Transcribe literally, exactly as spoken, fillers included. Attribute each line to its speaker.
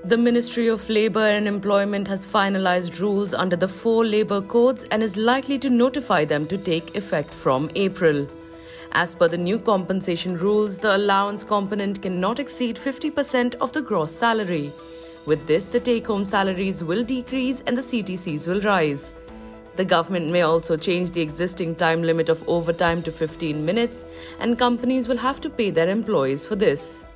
Speaker 1: The Ministry of Labour and Employment has finalised rules under the four labour codes and is likely to notify them to take effect from April. As per the new compensation rules, the allowance component cannot exceed fifty percent of the gross salary. With this, the take-home salaries will decrease and the C T Cs will rise. The government may also change the existing time limit of overtime to fifteen minutes, and companies will have to pay their employees for this.